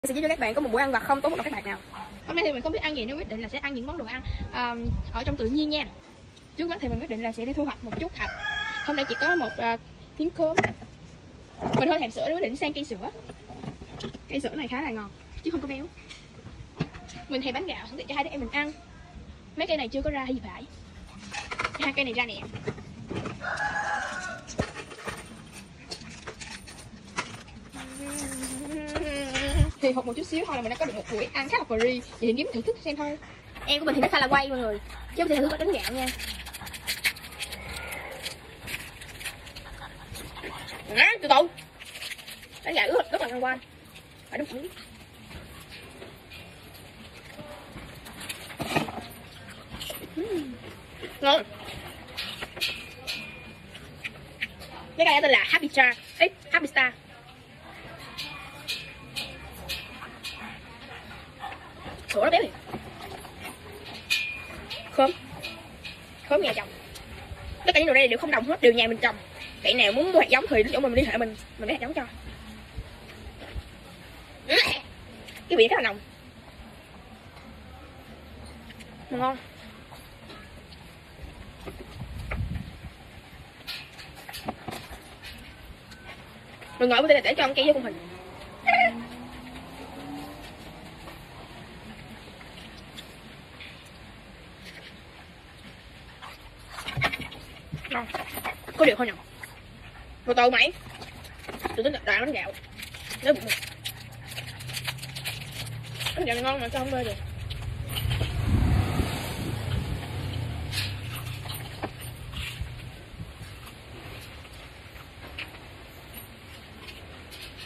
Sẽ giới cho các bạn có một buổi ăn vặt không tốn một đồng các bạn nào. Hôm nay thì mình không biết ăn gì nên quyết định là sẽ ăn những món đồ ăn ở trong tự nhiên nha. Trước mắt thì mình quyết định là sẽ đi thu hoạch một chút thạch. Hôm nay chỉ có một miếng cơm. Mình hơi thèm sữa nên quyết định sang cây sữa. Cây sữa này khá là ngon chứ không có béo. Mình thèm bánh gạo để cho hai đứa em mình ăn. Mấy cây này chưa có ra hay gì phải. Hai cây này ra nè. Thì hụt một chút xíu thôi là mình đã có được một buổi ăn khá là free. Vậy thì kiếm thử thức xem thôi. Em của mình thì nó khá là quay mọi người, chứ không thể thử có bánh gạo nha. Từ từ, bánh gạo rất là ngon quay, phải đúng không? Ngon. Cái cây tên là Happy Star, Happy Star. Sữa nó béo thiệt. Khóm nhà trồng. Tất cả những đồ đây đều không đồng hết, đều nhà mình trồng. Bạn nào muốn mua hạt giống thì đến chỗ mình liên hệ mình lấy hạt giống cho. Cái vị rất là nồng, ngon. Mình ngồi bên đây để cho ăn cây với con hình. Ngon. Có điều thôi nhỉ. Từ từ mày. Từ tính đoạn bánh gạo. Nếu bụng. Bánh gạo này ngon mà sao không bê được.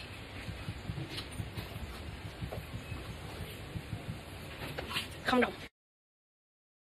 Không đồng.